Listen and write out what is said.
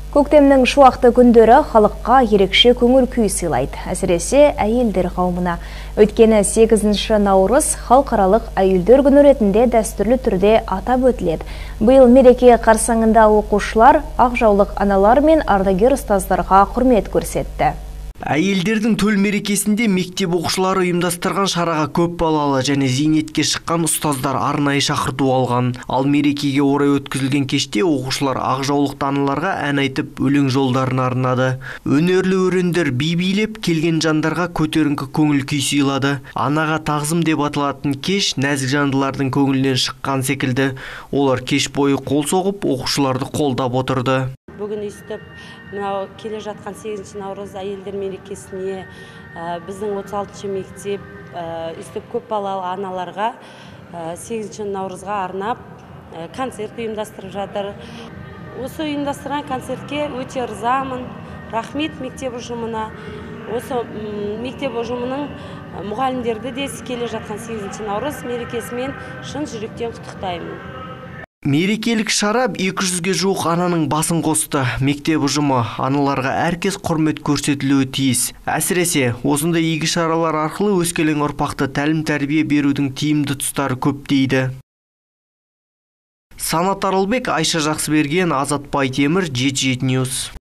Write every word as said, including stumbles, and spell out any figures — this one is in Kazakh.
Көктемнің шуақты күндері халыққа ерекше көңіл күй сыйлайды, әсіресе әйелдер қауымына. Өткені сегізінші наурыз халықаралық әйелдер күні ретінде дәстүрлі түрде атап өтіледі. Биыл мереке қарсаңында оқушылар ақ жаулық аналар мен ардагер ұстаздарға құрмет көрсетті. Әйелдердің төл мерекесінде мектеп оқушылары ұйымдастырған шараға көп балалы және зейнетке шыққан ұстаздар арнайы шақырту алған. Ал мерекеге орай өткізілген кеште оқушылар ақ жаулықты аналарға ән айтып өлең жолдарын арнады. Өнерлі өрендер би билеп келген жандарға көтеріңкі көңіл күй сыйлады. Анаға тағзым деп аталатын кеш нәзік жандылардың көңілінен шыққан секілді. Олар кеш бойы қол соғып, оқушыларды қолдап отырды. Бүгін өстіп, мынау келе жатқан сегізінші наурыз әйелдер мерекесіне біздің отыз алтыншы мектеп өстіп көп балалы аналарға сегізінші наурызға арнап концерт ұйымдастырып жатыр. Осы ұйымдастырған концертке өте ризамын. Рахмет мектеп ұжымына. Осы мектеп ұжымының мұғалімдерді де келе жатқан сегізінші наурыз мерекесімен шын жүректен құттықтаймын. Мерекелік шара екі жүзге жуық ананың басын қосты. Мектеп ұжымы аналарға әркез құрмет көрсетілуі тиіс. Әсіресе осындай игі шаралар арқылы өскелең ұрпақты тәлім тәрбие берудің тиімді тұстары көп дейді. Санат Аралбек, Айша Жақсыберген, Азат Байтемір, жеті жеті ньюс.